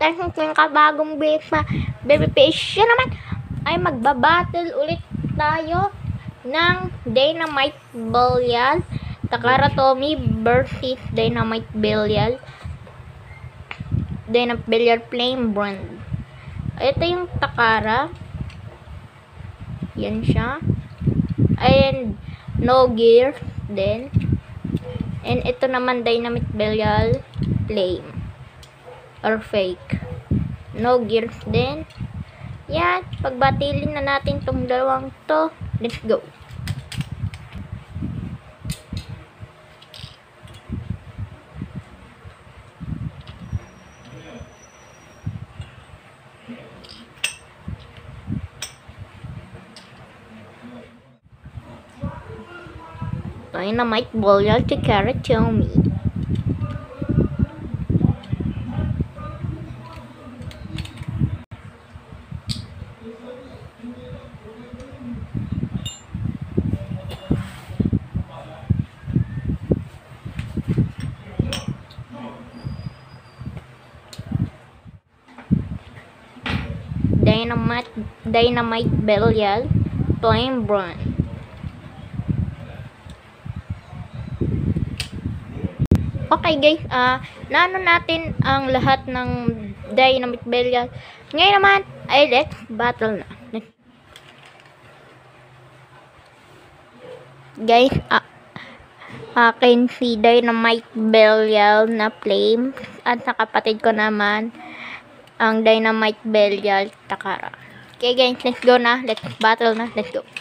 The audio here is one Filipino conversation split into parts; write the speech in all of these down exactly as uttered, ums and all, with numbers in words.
guys, kung kabagong baby fish yun naman ay magbabattle ulit tayo ng Dynamite Belial. Takara Tommy versus Dynamite Belial. Dynamite Belial Flame Brand. Ito yung Takara. Yan siya. And no gear din. And ito naman Dynamite Belial Flame or fake. No gears din. Yan, pagbatilin na natin tong dalawang to. Let's go. Dynamite Belial to Takara Tommy. Dynamite Dynamite Belial Flame Brand. Okay guys, ah uh, naano natin ang lahat ng Dynamite Belial. Ngayon naman ay let's battle na. Guys, ah uh, akin si Dynamite Belial na Flame at sa kapatid ko naman ang Dynamite Belial Takara. Okay guys, let's go na. Let's battle na. Let's go.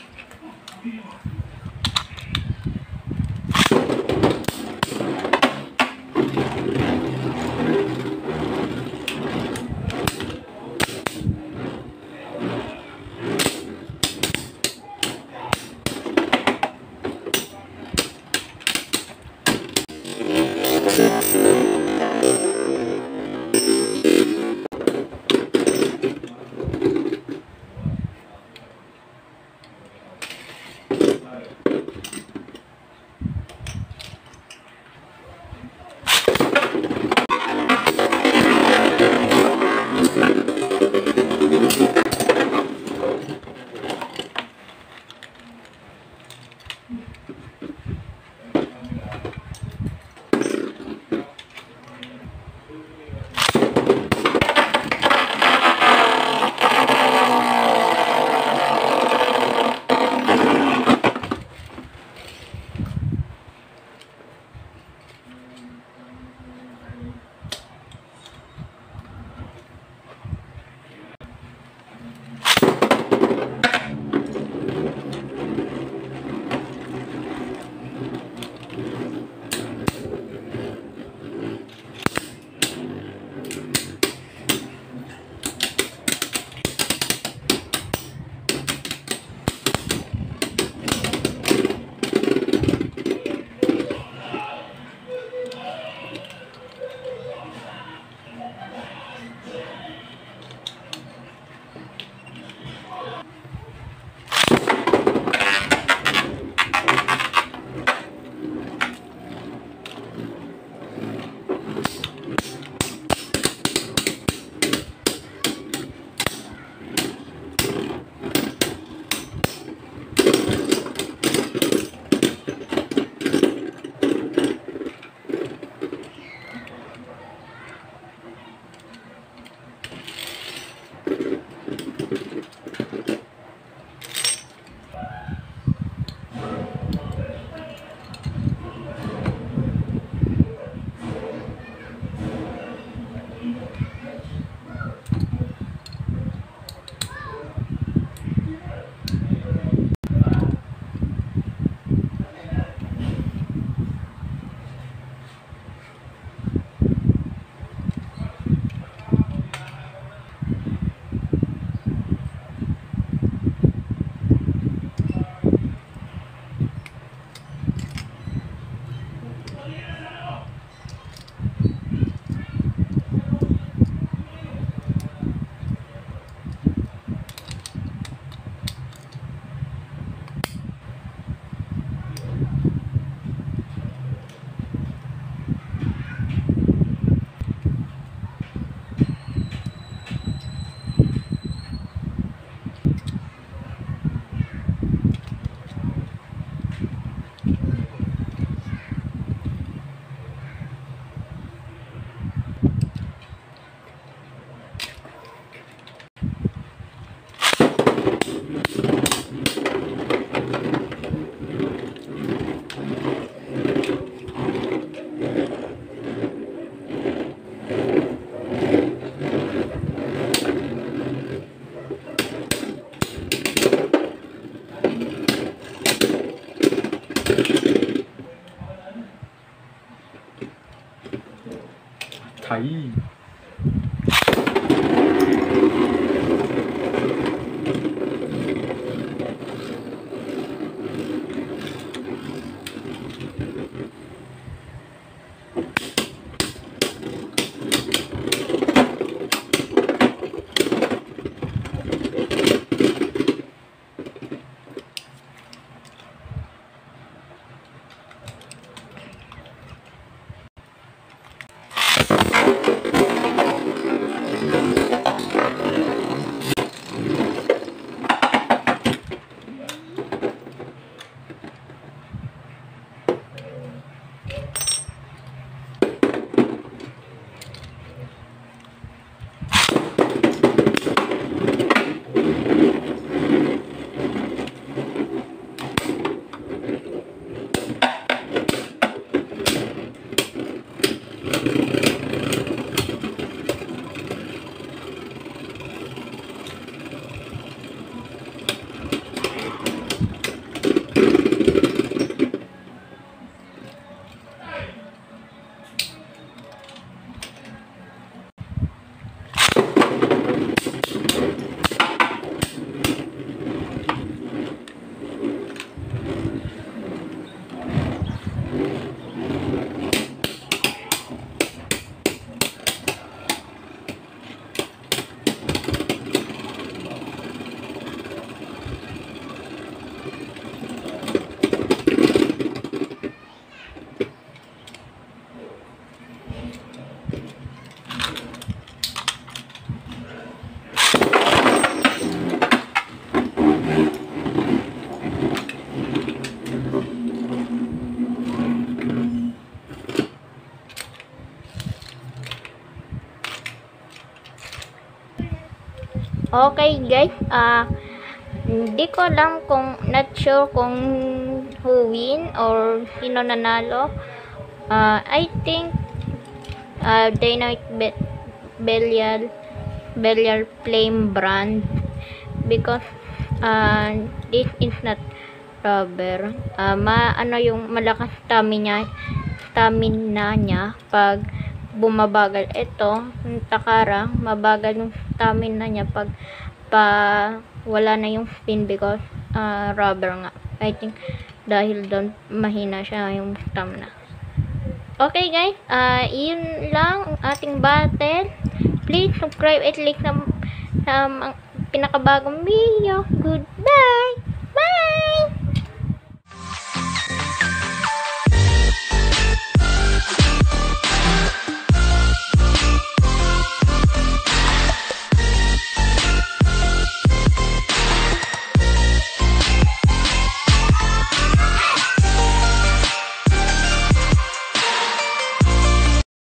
Thai. Okay guys, ah hindi ko alam kung, not sure kung who win or sino nanalo. Uh, I think uh, Dynamite Be Belial Belial Flame brand, because uh, this is not rubber. Uh, ma ano yung malakas stamina stamina niya pag bumabagal. Ito, yung Takara, mabagal yung stamina niya pag pa wala na yung spin, because uh, rubber nga. I think dahil doon mahina siya yung stamina. Okay guys, uh, yun lang ang ating battle. Please subscribe at like na um, ang pinakabagong video. Goodbye!